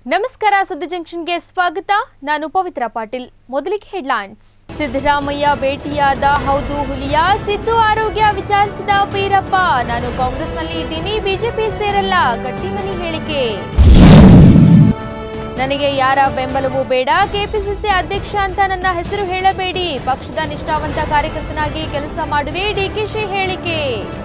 ನಮಸ್ಕಾರ ಸುದ್ದಿ ಜಂಕ್ಷನ್ಗೆ ಸ್ವಾಗತ. ನಾನು ಪವಿತ್ರ ಪಾಟೀಲ್. ಮೊದಲಿಗೆ ಹೆಡ್ಲೈನ್ಸ್. ಸಿದ್ದರಾಮಯ್ಯ ಭೇಟಿಯಾದ ಹೌದು ಹುಲಿಯ, ಸಿದ್ದು ಆರೋಗ್ಯ ವಿಚಾರಿಸಿದ ಬೀರಪ್ಪ. ನಾನು ಕಾಂಗ್ರೆಸ್ನಲ್ಲಿ ಇದ್ದೀನಿ, ಬಿಜೆಪಿ ಸೇರಲ್ಲ, ಗಟ್ಟಿಮನಿ ಹೇಳಿಕೆ. ನನಗೆ ಯಾರ ಬೆಂಬಲವೂ ಬೇಡ, ಕೆಪಿಸಿಸಿ ಅಧ್ಯಕ್ಷ ಅಂತ ನನ್ನ ಹೆಸರು ಹೇಳಬೇಡಿ, ಪಕ್ಷದ ನಿಷ್ಠಾವಂತ ಕಾರ್ಯಕರ್ತನಾಗಿ ಕೆಲಸ ಮಾಡುವೆ, ಡಿಕೆಶಿ ಹೇಳಿಕೆ.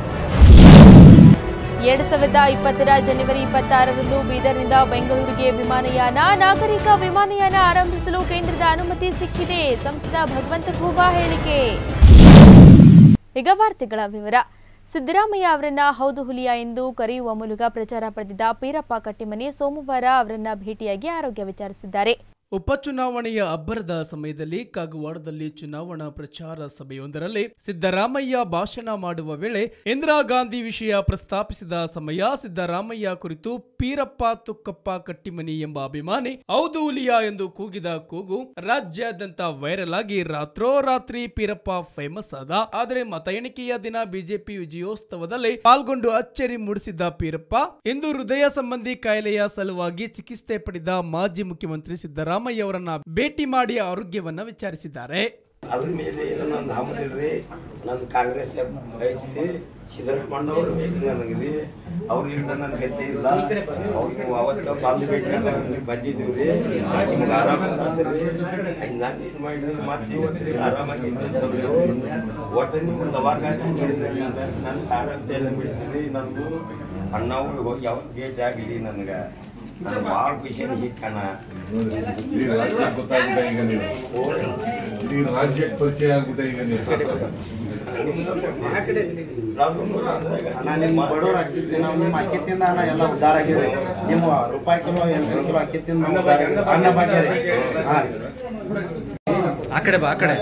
2020 ಜನವರಿ 26ರಂದು ಬೀದರ್ನಿಂದ ಬೆಂಗಳೂರಿಗೆ ವಿಮಾನಯಾನ, ನಾಗರಿಕ ವಿಮಾನಯಾನ ಆರಂಭಿಸಲು ಕೇಂದ್ರದ ಅನುಮತಿ ಸಿಕ್ಕಿದೆ, ಸಂಸದ ಭಗವಂತ ಖೂಬಾ ಹೇಳಿಕೆ. ಈಗ ವಾರ್ತೆಗಳ ವಿವರ. ಸಿದ್ದರಾಮಯ್ಯ ಅವರನ್ನ ಹೌದು ಹುಲಿಯ ಎಂದು ಕರೆಯುವ ಮೂಲಕ ಪ್ರಚಾರ ಪಡೆದಿದ್ದ ಬೀರಪ್ಪ ಕಟ್ಟಿಮನಿ ಸೋಮವಾರ ಅವರನ್ನ ಭೇಟಿಯಾಗಿ ಆರೋಗ್ಯ ವಿಚಾರಿಸಿದ್ದಾರೆ. ಉಪಚುನಾವಣೆಯ ಅಬ್ಬರದ ಸಮಯದಲ್ಲಿ ಕಾಗವಾಡದಲ್ಲಿ ಚುನಾವಣಾ ಪ್ರಚಾರ ಸಭೆಯೊಂದರಲ್ಲಿ ಸಿದ್ದರಾಮಯ್ಯ ಭಾಷಣ ಮಾಡುವ ವೇಳೆ ಇಂದಿರಾ ಗಾಂಧಿ ವಿಷಯ ಪ್ರಸ್ತಾಪಿಸಿದ ಸಮಯ ಸಿದ್ದರಾಮಯ್ಯ ಕುರಿತು ಪೀರಪ್ಪ ತುಕ್ಕಪ್ಪ ಕಟ್ಟಿಮನಿ ಎಂಬ ಅಭಿಮಾನಿ ಹೌದು ಹುಲಿಯ ಎಂದು ಕೂಗಿದ ಕೂಗು ರಾಜ್ಯಾದ್ಯಂತ ವೈರಲ್ ಆಗಿ ರಾತ್ರೋರಾತ್ರಿ ಪೀರಪ್ಪ ಫೇಮಸ್ ಆದ. ಆದರೆ ಮತ ಎಣಿಕೆಯ ದಿನ ಬಿಜೆಪಿ ವಿಜಯೋತ್ಸವದಲ್ಲಿ ಪಾಲ್ಗೊಂಡು ಅಚ್ಚರಿ ಮೂಡಿಸಿದ್ದ ಪೀರಪ್ಪ ಇಂದು ಹೃದಯ ಸಂಬಂಧಿ ಕಾಯಿಲೆಯ ಸಲುವಾಗಿ ಚಿಕಿತ್ಸೆ ಪಡೆದ ಮಾಜಿ ಮುಖ್ಯಮಂತ್ರಿ ಸಿದ್ದರಾಮಯ್ಯ ಅವರನ್ನ ಭೇಟಿ ಮಾಡಿ ಆರೋಗ್ಯವನ್ನ ವಿಚಾರಿಸಿದ್ದಾರೆ. ಅದ್ರ ಮೇಲೆ ನಂದು ಹಮ್ಮನಿಲ್ರಿ, ನಂದು ಕಾಂಗ್ರೆಸ್ ಐತಿ, ಸಿದ್ದರಾಮಯ್ಯ ಅವರು ಬೇಕು ನನಗ್ರಿ, ಅವ್ರು ಇಲ್ದ ನನ್ ಗತಿ ಇಲ್ಲ. ಅವ್ರಿಗೆ ಅವತ್ತ ಬಂದು ಭೇಟಿ ಬಂದಿದ್ದೀವ್ರಿ, ನಿಮ್ಗೆ ಆರಾಮ ಅಂದ್ರಿ. ನಾನು ಏನ್ ಮಾಡಿ ಮತ್ತೆ ಇವತ್ರಿ ಆರಾಮಾಗಿದ್ದು ಒಟ್ಟು ನೀವು ದವಾಖಾನೆ ನನ್ಗೆ ಆರಾಮ ಬಿಡ್ತೀರಿ. ನನ್ಗೂ ಅಣ್ಣಗಳು ಹೋಗಿ ಯಾವಾಗ ಭೇಟಿ ಆಗಲಿ ನನಗೆ ನಾನು ಭಾಳ ಖುಷಿ ಅನಿಸಿತ್ತಣ್ಣ. ಗೊತ್ತಾಗ್ಬಿಟ್ಟ ಈಗ ನೀವು ರಾಜ್ಯಕ್ಕೆ ಪರಿಚಯ ಆಗ್ಬಿಟ್ಟ ಈಗ ನೀವು ಬಡವ್ರು ಹಾಕಿದ್ರಿ, ನಾವು ನಿಮ್ಮ ಅಕ್ಕಿತ್ತಿಂದ ಹಣ ಎಲ್ಲ ಉದ್ದಾರ ಆಗಿದ್ರಿ. ನಿಮ್ಮ ರೂಪಾಯಿ ಕಿಲೋ 8 ಕಿಲೋ ಅಕ್ಕಿತ್ತಿಂದ ಅನ್ನ ಭಾಗ್ಯ ರೀ. ಆ ಕಡೆ ಬಾ, ಆ ಕಡೆ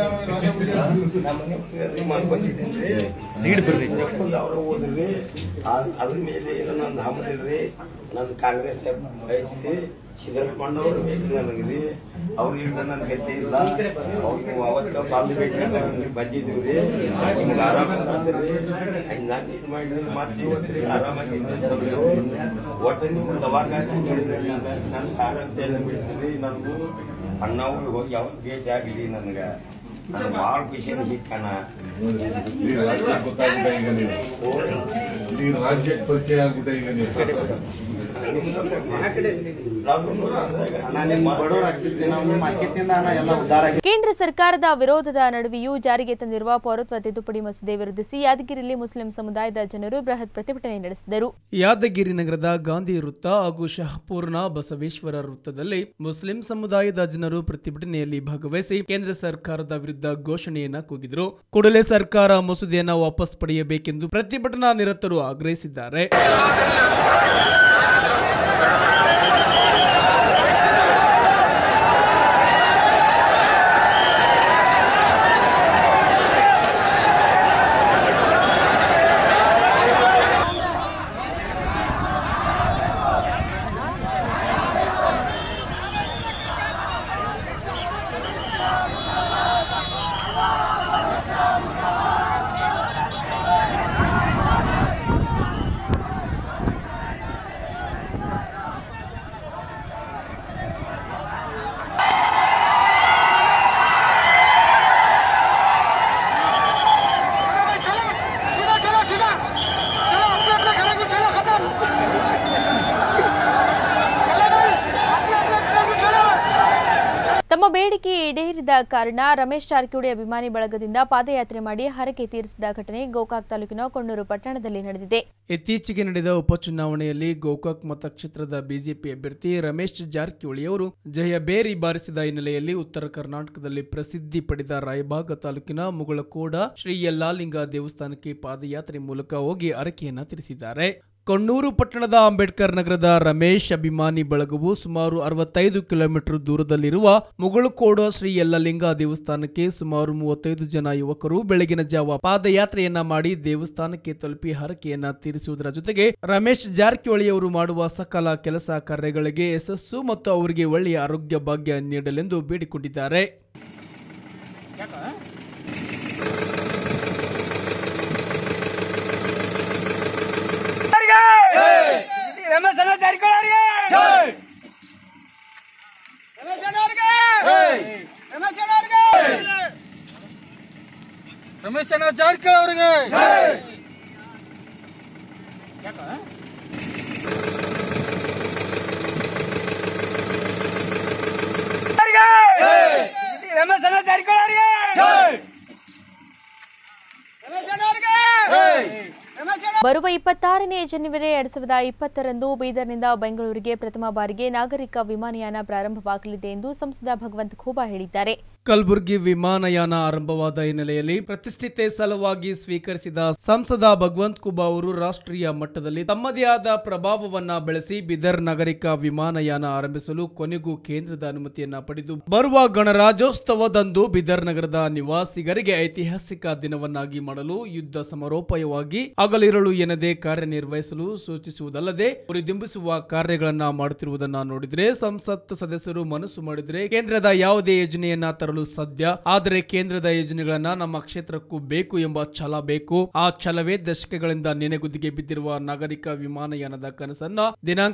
ಮನೆ ಬಂದಿದ್ದೇನ್ರಿ, ಸೀಡ್ ಬರ್ರಿ, ಅವ್ರ ಹೋದ್ರಿ. ಅದ್ರ ಮೇಲೆ ನಂದು ಹಮ್ಮನಿಲ್ರಿ, ನಂದು ಕಾಂಗ್ರೆಸ್ ಐತಿ, ಸಿದ್ದರಾಮಯ್ಯ ಅವರು ಬೇಕು ನನಗ್ರಿ, ಅವ್ರು ಇಲ್ದ ನನ್ ಗತಿ ಇಲ್ಲ. ಅವ್ರಿಗೆ ಅವತ್ತ ಬಂದು ಭೇಟಿ ಬಂದಿದ್ದೀವ್ರಿ, ನಿಮ್ಗೆ ಆರಾಮ ಅಂದ್ರಿ. ನಾನು ಏನ್ ಮಾಡಿ ಮತ್ತೆ ಇವತ್ರಿ ಆರಾಮಾಗಿದ್ದು ಒಟ್ಟು ನೀವು ದವಾಖಾನೆ ನನ್ಗೆ ಆರಾಮ ಬಿಡ್ತೀರಿ. ನನ್ಗೂ ಅಣ್ಣಗಳು ಹೋಗಿ ಯಾವಾಗ ಭೇಟಿ ಆಗಲಿ ನನಗೆ ನಾನು ಭಾಳ ಖುಷಿ ಅನಿಸಿತ್ತಣ್ಣ. ಗೊತ್ತಾಗ್ಬಿಟ್ಟ ಈಗ ನೀವು ರಾಜ್ಯಕ್ಕೆ ಪರಿಚಯ ಆಗ್ಬಿಟ್ಟ ಈಗ ನೀವು ಬಡವ್ರು ಹಾಕಿದ್ರಿ, ನಾವು ನಿಮ್ಮ ಅಕ್ಕಿತ್ತಿಂದ ಹಣ ಎಲ್ಲ ಉದ್ದಾರ ಆಗಿ. ಕೇಂದ್ರ ಸರ್ಕಾರದ ವಿರೋಧದ ನಡುವೆಯೂ ಜಾರಿಗೆ ತಂದಿರುವ ಪೌರತ್ವ ತಿದ್ದುಪಡಿ ಮಸೂದೆ ವಿರೋಧಿಸಿ ಯಾದಗಿರಿಯಲ್ಲಿ ಮುಸ್ಲಿಂ ಸಮುದಾಯದ ಜನರು ಬೃಹತ್ ಪ್ರತಿಭಟನೆ ನಡೆಸಿದರು. ಯಾದಗಿರಿ ನಗರದ ಗಾಂಧಿ ವೃತ್ತ ಹಾಗೂ ಶಹಪೂರ್ನ ಬಸವೇಶ್ವರ ವೃತ್ತದಲ್ಲಿ ಮುಸ್ಲಿಂ ಸಮುದಾಯದ ಜನರು ಪ್ರತಿಭಟನೆಯಲ್ಲಿ ಭಾಗವಹಿಸಿ ಕೇಂದ್ರ ಸರ್ಕಾರದ ವಿರುದ್ಧ ಘೋಷಣೆಯನ್ನ ಕೂಗಿದರು. ಕೂಡಲೇ ಸರ್ಕಾರ ಮಸೂದೆಯನ್ನು ವಾಪಸ್ ಪಡೆಯಬೇಕೆಂದು ಪ್ರತಿಭಟನಾ ನಿರತರು ಆಗ್ರಹಿಸಿದ್ದಾರೆ. ತಮ್ಮ ಬೇಡಿಕೆ ಈಡೇರಿದ ಕಾರಣ ರಮೇಶ್ ಜಾರಕಿಹೊಳಿ ಅಭಿಮಾನಿ ಬಳಗದಿಂದ ಪಾದಯಾತ್ರೆ ಮಾಡಿ ಹರಕೆ ತೀರಿಸಿದ ಘಟನೆ ಗೋಕಾಕ್ ತಾಲೂಕಿನ ಕೊಣ್ಣೂರು ಪಟ್ಟಣದಲ್ಲಿ ನಡೆದಿದೆ. ಇತ್ತೀಚೆಗೆ ನಡೆದ ಉಪಚುನಾವಣೆಯಲ್ಲಿ ಗೋಕಾಕ್ ಮತಕ್ಷೇತ್ರದ ಬಿಜೆಪಿ ಅಭ್ಯರ್ಥಿ ರಮೇಶ್ ಜಾರಕಿಹೊಳಿ ಅವರು ಜಯಬೇರಿ ಬಾರಿಸಿದ ಹಿನ್ನೆಲೆಯಲ್ಲಿ ಉತ್ತರ ಕರ್ನಾಟಕದಲ್ಲಿ ಪ್ರಸಿದ್ಧಿ ಪಡೆದ ರಾಯಬಾಗ ತಾಲೂಕಿನ ಮುಗಳಕೋಡ ಶ್ರೀ ಯಲ್ಲಾಲಿಂಗ ದೇವಸ್ಥಾನಕ್ಕೆ ಪಾದಯಾತ್ರೆ ಮೂಲಕ ಹೋಗಿ ಹರಕೆಯನ್ನ ತೀರಿಸಿದ್ದಾರೆ. ಕೊಣ್ಣೂರು ಪಟ್ಟಣದ ಅಂಬೇಡ್ಕರ್ ನಗರದ ರಮೇಶ್ ಅಭಿಮಾನಿ ಬಳಗವು ಸುಮಾರು 65 ಕಿಲೋಮೀಟರ್ ದೂರದಲ್ಲಿರುವ ಮುಗಳಕೋಡ ಶ್ರೀ ಯಲ್ಲಲಿಂಗ ದೇವಸ್ಥಾನಕ್ಕೆ ಸುಮಾರು 35 ಜನ ಯುವಕರು ಬೆಳಗಿನ ಜಾವ ಪಾದಯಾತ್ರೆಯನ್ನ ಮಾಡಿ ದೇವಸ್ಥಾನಕ್ಕೆ ತಲುಪಿ ಹರಕೆಯನ್ನ ತೀರಿಸುವುದರ ಜೊತೆಗೆ ರಮೇಶ್ ಜಾರಕಿಹೊಳಿ ಅವರು ಮಾಡುವ ಸಕಲ ಕೆಲಸ ಕಾರ್ಯಗಳಿಗೆ ಯಶಸ್ಸು ಮತ್ತು ಅವರಿಗೆ ಒಳ್ಳೆಯ ಆರೋಗ್ಯ ಭಾಗ್ಯ ನೀಡಲೆಂದು ಬೇಡಿಕೊಂಡಿದ್ದಾರೆ. ರಮೇಶ್ ಜಾರಕಿಹೊಳಿ ರಮೇಶ್ ಜಾರಕಿಹೊಳಿ ಅವರಿಗೆ ಬರುವ 26ನೇ ಜನವರಿ 2020ರಂದು ಬೀದರ್ನಿಂದ ಬೆಂಗಳೂರಿಗೆ ಪ್ರಥಮ ಬಾರಿಗೆ ನಾಗರಿಕ ವಿಮಾನಯಾನ ಪ್ರಾರಂಭವಾಗಲಿದೆ ಎಂದು ಸಂಸದ ಭಗವಂತ ಖೂಬಾ ಹೇಳಿದ್ದಾರೆ. ಕಲಬುರಗಿ ವಿಮಾನಯಾನ ಆರಂಭವಾದ ಹಿನ್ನೆಲೆಯಲ್ಲಿ ಪ್ರತಿಷ್ಠಿತೆ ಸಲುವಾಗಿ ಸ್ವೀಕರಿಸಿದ ಸಂಸದ ಭಗವಂತ ಖೂಬಾ ಅವರು ರಾಷ್ಟ್ರೀಯ ಮಟ್ಟದಲ್ಲಿ ತಮ್ಮದೇ ಆದ ಪ್ರಭಾವವನ್ನ ಬೆಳೆಸಿ ಬೀದರ್ ನಾಗರಿಕ ವಿಮಾನಯಾನ ಆರಂಭಿಸಲು ಕೊನೆಗೂ ಕೇಂದ್ರದ ಅನುಮತಿಯನ್ನ ಪಡೆದು ಬರುವ ಗಣರಾಜ್ಯೋತ್ಸವದಂದು ಬೀದರ್ ನಗರದ ನಿವಾಸಿಗರಿಗೆ ಐತಿಹಾಸಿಕ ದಿನವನ್ನಾಗಿ ಮಾಡಲು ಯುದ್ಧ ಸಮರೋಪಾಯವಾಗಿ ಹಗಲಿರುಳು ಎನ್ನದೇ ಕಾರ್ಯನಿರ್ವಹಿಸಲು ಸೂಚಿಸುವುದಲ್ಲದೆ ಹುರಿದುಂಬಿಸುವ ಕಾರ್ಯಗಳನ್ನ ಮಾಡುತ್ತಿರುವುದನ್ನ ನೋಡಿದ್ರೆ ಸಂಸತ್ ಸದಸ್ಯರು ಮನಸ್ಸು ಮಾಡಿದ್ರೆ ಕೇಂದ್ರದ ಯಾವುದೇ ಯೋಜನೆಯನ್ನ ತರಲು ಸಾಧ್ಯ. ಆದರೆ ಕೇಂದ್ರದ ಯೋಜನೆಗಳನ್ನ ನಮ್ಮ ಕ್ಷೇತ್ರಕ್ಕೂ ಬೇಕು ಎಂಬ ಛಲ ಬೇಕು. ಆ ಛಲವೇ ದಶಕಗಳಿಂದ ನೆನೆಗುದಿಗೆ ಬಿದ್ದಿರುವ ನಾಗರಿಕ ವಿಮಾನಯಾನದ ಕನಸನ್ನ ದಿನಾಂಕ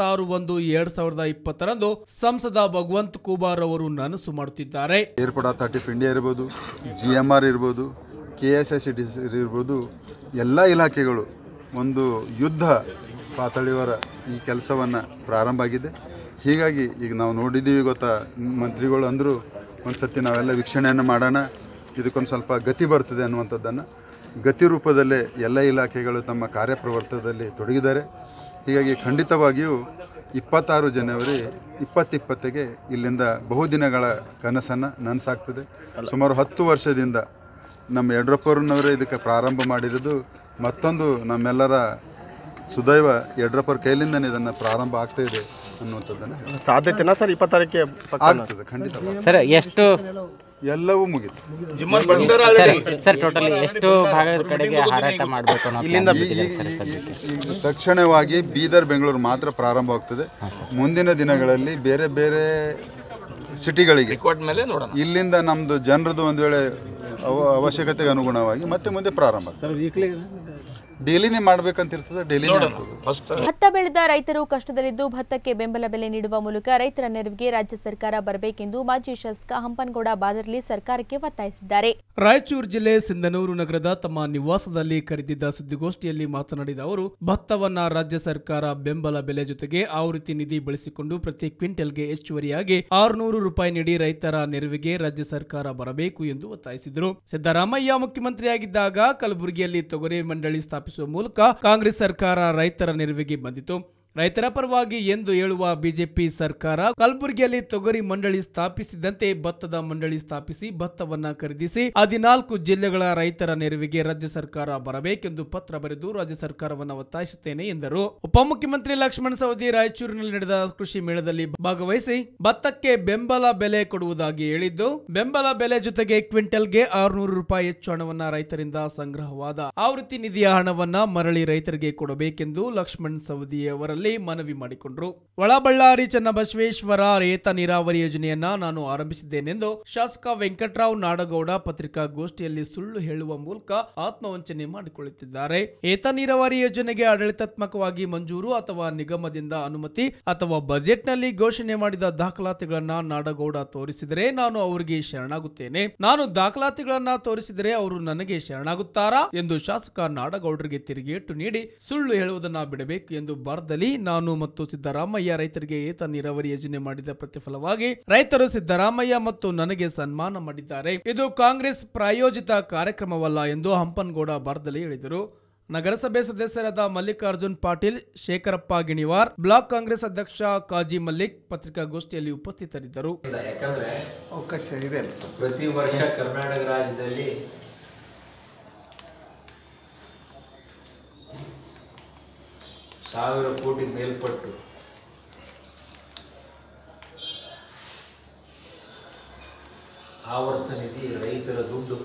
26/1/2020ರಂದು ಸಂಸದ ಭಗವಂತ ಖೂಬಾ ಅವರು ನನಸು ಮಾಡುತ್ತಿದ್ದಾರೆ. ಏರ್ಪೋರ್ಟ್ ಅಥಾರಿಟಿ ಆಫ್ ಇಂಡಿಯಾ ಇರಬಹುದು, GMR ಇರಬಹುದು, KSICTC ಇರ್ಬೋದು, ಎಲ್ಲ ಇಲಾಖೆಗಳು ಒಂದು ಯುದ್ಧ ಪಾತಳಿಯವರ ಈ ಕೆಲಸವನ್ನು ಪ್ರಾರಂಭ ಆಗಿದೆ. ಹೀಗಾಗಿ ಈಗ ನಾವು ನೋಡಿದ್ದೀವಿ ಗೊತ್ತಾ, ಮಂತ್ರಿಗಳು ಅಂದರು ಒಂದು ಸರ್ತಿ ನಾವೆಲ್ಲ ವೀಕ್ಷಣೆಯನ್ನು ಮಾಡೋಣ, ಇದಕ್ಕೊಂದು ಸ್ವಲ್ಪ ಗತಿ ಬರ್ತದೆ ಅನ್ನುವಂಥದ್ದನ್ನು ಗತಿ ರೂಪದಲ್ಲೇ ಎಲ್ಲ ಇಲಾಖೆಗಳು ತಮ್ಮ ಕಾರ್ಯಪ್ರವರ್ತದಲ್ಲಿ ತೊಡಗಿದ್ದಾರೆ. ಹೀಗಾಗಿ ಖಂಡಿತವಾಗಿಯೂ 26 ಜನವರಿ 2020ಗೆ ಇಲ್ಲಿಂದ ಬಹುದಿನಗಳ ಕನಸನ್ನು ನನಸಾಗ್ತದೆ. ಸುಮಾರು 10 ವರ್ಷದಿಂದ ನಮ್ಮ ಯಡಿಯೂರಪ್ಪನವರೇ ಇದಕ್ಕೆ ಪ್ರಾರಂಭ ಮಾಡಿರೋದು. ಮತ್ತೊಂದು ನಮ್ಮೆಲ್ಲರ ಸುದೈವ ಯಡಿಯೂರಪ್ಪರ ಕೈಲಿಂದನೇ ಇದನ್ನು ಪ್ರಾರಂಭ ಆಗ್ತಾ ಇದೆ ಅನ್ನುವಂಥದ್ದನ್ನು ಸಾಧ್ಯತೆನಾ ಸರ್ 26ಕ್ಕೆ ಆಗ್ತದೆ ಖಂಡಿತ. ಸರ್ ಎಷ್ಟು ಎಲ್ಲವೂ ಮುಗಿತು ಸರ್, ಟೋಟಲ್ ಎಷ್ಟು ಭಾಗದ ಕಡೆಗೆ ಹಾರಾಟ ಮಾಡಬೇಕು ಇಲ್ಲಿಂದ ತಕ್ಷಣವಾಗಿ ಬೀದರ್ ಬೆಂಗಳೂರು ಮಾತ್ರ ಪ್ರಾರಂಭವಾಗ್ತದೆ. ಮುಂದಿನ ದಿನಗಳಲ್ಲಿ ಬೇರೆ ಬೇರೆ ಸಿಟಿಗಳಿಗೆ ಇಲ್ಲಿಂದ ನಮ್ಮದು ಜನರದು ಒಂದು ವೇಳೆ ಅವಶ್ಯಕತೆಗೆ ಅನುಗುಣವಾಗಿ ಮತ್ತೆ ಮುಂದೆ ಪ್ರಾರಂಭ ಡೈಲಿನೇ ಮಾಡ್ಬೇಕಂತಿರ್ತದೆ. ಡೈಲಿ ಭತ್ತ ಬೆಳೆದ ರೈತರು ಕಷ್ಟದಲ್ಲಿದ್ದು ಭತ್ತಕ್ಕೆ ಬೆಂಬಲ ಬೆಲೆ ನೀಡುವ ಮೂಲಕ ರೈತರ ನೆರವಿಗೆ ರಾಜ್ಯ ಸರ್ಕಾರ ಬರಬೇಕೆಂದು ಮಾಜಿ ಶಾಸಕ ಹಂಪನಗೌಡ ಬಾದರ್ಲಿ ಸರ್ಕಾರಕ್ಕೆ ಒತ್ತಾಯಿಸಿದ್ದಾರೆ. ರಾಯಚೂರು ಜಿಲ್ಲೆ ಸಿಂಧನೂರು ನಗರದ ತಮ್ಮ ನಿವಾಸದಲ್ಲಿ ಕರೆದಿದ್ದ ಸುದ್ದಿಗೋಷ್ಠಿಯಲ್ಲಿ ಮಾತನಾಡಿದ ಅವರು, ಭತ್ತವನ್ನ ರಾಜ್ಯ ಸರ್ಕಾರ ಬೆಂಬಲ ಬೆಲೆ ಜೊತೆಗೆ ಆವೃತ್ತಿ ನಿಧಿ ಬಳಸಿಕೊಂಡು ಪ್ರತಿ ಕ್ವಿಂಟಲ್ಗೆ ಹೆಚ್ಚುವರಿಯಾಗಿ 600 ರೂಪಾಯಿ ನೀಡಿ ರೈತರ ನೆರವಿಗೆ ರಾಜ್ಯ ಸರ್ಕಾರ ಬರಬೇಕು ಎಂದು ಒತ್ತಾಯಿಸಿದರು. ಸಿದ್ದರಾಮಯ್ಯ ಮುಖ್ಯಮಂತ್ರಿಯಾಗಿದ್ದಾಗ ಕಲಬುರಗಿಯಲ್ಲಿ ತೊಗರಿ ಮಂಡಳಿ ಸ್ಥಾಪಿಸುವ ಮೂಲಕ ಕಾಂಗ್ರೆಸ್ ಸರ್ಕಾರ ರೈತರ ನೆರವಿಗೆ ಬಂದಿತು. ರೈತರ ಪರವಾಗಿ ಎಂದು ಹೇಳುವ ಬಿಜೆಪಿ ಸರ್ಕಾರ ಕಲಬುರಗಿಯಲ್ಲಿ ತೊಗರಿ ಮಂಡಳಿ ಸ್ಥಾಪಿಸಿದಂತೆ ಭತ್ತದ ಮಂಡಳಿ ಸ್ಥಾಪಿಸಿ ಭತ್ತವನ್ನ ಖರೀದಿಸಿ 14 ಜಿಲ್ಲೆಗಳ ರೈತರ ನೆರವಿಗೆ ರಾಜ್ಯ ಸರ್ಕಾರ ಬರಬೇಕೆಂದು ಪತ್ರ ಬರೆದು ರಾಜ್ಯ ಸರ್ಕಾರವನ್ನು ಒತ್ತಾಯಿಸುತ್ತೇನೆ ಎಂದರು. ಉಪಮುಖ್ಯಮಂತ್ರಿ ಲಕ್ಷ್ಮಣ ಸವದಿ ರಾಯಚೂರಿನಲ್ಲಿ ನಡೆದ ಕೃಷಿ ಮೇಳದಲ್ಲಿ ಭಾಗವಹಿಸಿ ಭತ್ತಕ್ಕೆ ಬೆಂಬಲ ಬೆಲೆ ಕೊಡುವುದಾಗಿ ಹೇಳಿದ್ದು, ಬೆಂಬಲ ಬೆಲೆ ಜೊತೆಗೆ ಕ್ವಿಂಟಲ್ಗೆ 600 ರೂಪಾಯಿ ಹೆಚ್ಚು ಹಣವನ್ನ ರೈತರಿಂದ ಸಂಗ್ರಹವಾದ ಆವೃತ್ತಿ ನಿಧಿಯ ಹಣವನ್ನ ಮರಳಿ ರೈತರಿಗೆ ಕೊಡಬೇಕೆಂದು ಲಕ್ಷ್ಮಣ ಸವದಿ ಅವರಲ್ಲಿ ಮನವಿ ಮಾಡಿಕೊಂಡರು. ಒಳಬಳ್ಳಾರಿ ಚನ್ನಬಸವೇಶ್ವರ ಏತ ನೀರಾವರಿ ಯೋಜನೆಯನ್ನ ನಾನು ಆರಂಭಿಸಿದ್ದೇನೆಂದು ಶಾಸಕ ವೆಂಕಟರಾವ್ ನಾಡಗೌಡ ಪತ್ರಿಕಾಗೋಷ್ಠಿಯಲ್ಲಿ ಸುಳ್ಳು ಹೇಳುವ ಮೂಲಕ ಆತ್ಮವಂಚನೆ ಮಾಡಿಕೊಳ್ಳುತ್ತಿದ್ದಾರೆ. ಏತ ನೀರಾವರಿ ಯೋಜನೆಗೆ ಆಡಳಿತಾತ್ಮಕವಾಗಿ ಮಂಜೂರು ಅಥವಾ ನಿಗಮದಿಂದ ಅನುಮತಿ ಅಥವಾ ಬಜೆಟ್ನಲ್ಲಿ ಘೋಷಣೆ ಮಾಡಿದ ದಾಖಲಾತಿಗಳನ್ನ ನಾಡಗೌಡ ತೋರಿಸಿದರೆ ನಾನು ಅವರಿಗೆ ಶರಣಾಗುತ್ತೇನೆ. ನಾನು ದಾಖಲಾತಿಗಳನ್ನ ತೋರಿಸಿದರೆ ಅವರು ನನಗೆ ಶರಣಾಗುತ್ತಾರಾ ಎಂದು ಶಾಸಕ ನಾಡಗೌಡರಿಗೆ ತಿರುಗೇಟು ನೀಡಿ ಸುಳ್ಳು ಹೇಳುವುದನ್ನ ಬಿಡಬೇಕು ಎಂದು ಬಾರ್ದಲ್ಲಿ ನಾನು ಮತ್ತು ಸಿದ್ದರಾಮಯ್ಯ ರೈತರಿಗೆ ಏತ ನೀರಾವರಿ ಯೋಜನೆ ಮಾಡಿದ ಪ್ರತಿಫಲವಾಗಿ ರೈತರು ಸಿದ್ದರಾಮಯ್ಯ ಮತ್ತು ನನಗೆ ಸನ್ಮಾನ ಮಾಡಿದ್ದಾರೆ. ಇದು ಕಾಂಗ್ರೆಸ್ ಪ್ರಾಯೋಜಿತ ಕಾರ್ಯಕ್ರಮವಲ್ಲ ಎಂದು ಹಂಪನಗೌಡ ಬಾರ್ದಲ್ಲಿ ಹೇಳಿದರು. ನಗರಸಭೆ ಸದಸ್ಯರಾದ ಮಲ್ಲಿಕಾರ್ಜುನ್ ಪಾಟೀಲ್, ಶೇಖರಪ್ಪ ಗಿಣಿವಾರ್, ಬ್ಲಾಕ್ ಕಾಂಗ್ರೆಸ್ ಅಧ್ಯಕ್ಷ ಕಾಜಿ ಮಲ್ಲಿಕ್ ಪತ್ರಿಕಾಗೋಷ್ಠಿಯಲ್ಲಿ ಉಪಸ್ಥಿತರಿದ್ದರು. ಯಾಕಂದ್ರೆ ಪ್ರತಿ ವರ್ಷ ಕರ್ನಾಟಕ ರಾಜ್ಯದಲ್ಲಿ ಸಾವಿರ ಕೋಟಿ ಮೇಲ್ಪಟ್ಟು ಆವರ್ತ ನಿಧಿ ರೈತರ ದುಡ್ಡು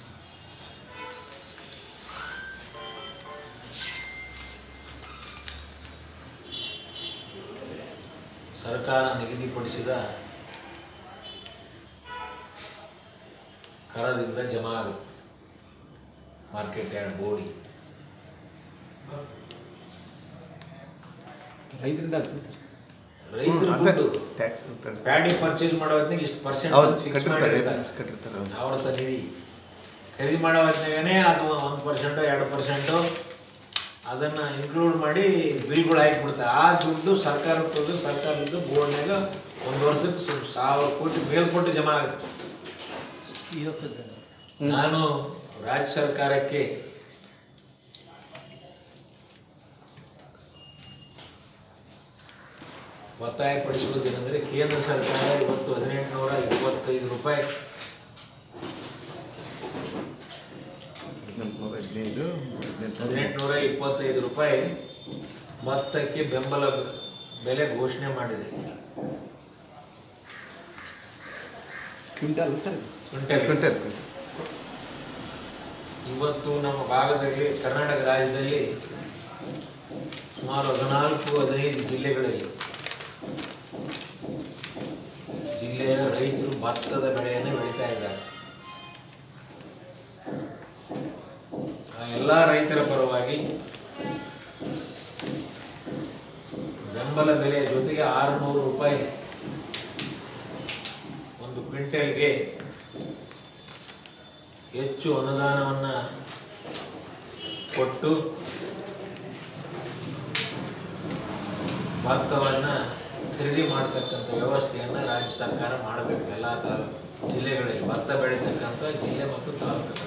ಸರ್ಕಾರ ನಿಗದಿಪಡಿಸಿದ ಕರದಿಂದ ಜಮಾ ಆಗುತ್ತೆ. ಮಾರ್ಕೆಟ್ ಯಾರ್ಡ್ ಬೋರ್ಡಿ ರೈತರಿಂದ ಆಗ್ತದೆ ಸರ್. ರೈತರ ದುಡ್ಡು ಪ್ಯಾಡಿ ಪರ್ಚೇಸ್ ಮಾಡೋ ಹೊತ್ತಿಗೆ ಇಷ್ಟು ಪರ್ಸೆಂಟ್ ಫಿಕ್ಸ್ ಮಾಡಿರ್ತಾರೆ. ಆವರ್ತ ನಿಧಿ ಖರೀದಿ ಮಾಡೋ ಹೊತ್ತಿನಾಗೇ ಅದು 1% 2% ಅದನ್ನು ಇನ್ಕ್ಲೂಡ್ ಮಾಡಿ ಬಿಲ್ಗಳು ಹಾಕಿಬಿಡ್ತಾರೆ. ಆ ದುಡ್ಡು ಸರ್ಕಾರದ ಬೋರ್ಡ್ನಾಗ ಒಂದು ವರ್ಷಕ್ಕೆ 1,000 ಕೋಟಿ ಮೇಲ್ಕೊಟ್ಟು ಜಮಾ ಆಗುತ್ತೆ. ನಾನು ರಾಜ್ಯ ಸರ್ಕಾರಕ್ಕೆ ಒತ್ತಾಯಪಡಿಸುವುದೇನೆಂದರೆ ಕೇಂದ್ರ ಸರ್ಕಾರ ಇವತ್ತು 1825 ರೂಪಾಯಿ 1825 ರೂಪಾಯಿ ಭತ್ತಕ್ಕೆ ಬೆಂಬಲ ಬೆಲೆ ಘೋಷಣೆ ಮಾಡಿದೆ. Quintal sir, quintal. ಇವತ್ತು ನಮ್ಮ ಭಾಗದಲ್ಲಿ ಕರ್ನಾಟಕ ರಾಜ್ಯದಲ್ಲಿ ಸುಮಾರು 14-15 ಜಿಲ್ಲೆಗಳಲ್ಲಿ ಜಿಲ್ಲೆಯ ರೈತರು ಭತ್ತದ ಬೆಳೆಯನ್ನು ಬೆಳೀತಾ ಇದ್ದಾರೆ. ಆ ಎಲ್ಲ ರೈತರ ಪರವಾಗಿ ಬೆಂಬಲ ಬೆಲೆ ಜೊತೆಗೆ 600 ರೂಪಾಯಿ ಒಂದು ಕ್ವಿಂಟಲ್ಗೆ ಹೆಚ್ಚು ಅನುದಾನವನ್ನು ಕೊಟ್ಟು ಭತ್ತವನ್ನು ಖರೀದಿ ಮಾಡತಕ್ಕಂಥ ವ್ಯವಸ್ಥೆಯನ್ನು ರಾಜ್ಯ ಸರ್ಕಾರ ಮಾಡಬೇಕು. ಎಲ್ಲ ಜಿಲ್ಲೆಗಳಲ್ಲಿ ಭತ್ತ ಬೆಳೀತಕ್ಕಂಥ ಜಿಲ್ಲೆ ಮತ್ತು ತಾಲೂಕುಗಳಲ್ಲಿ.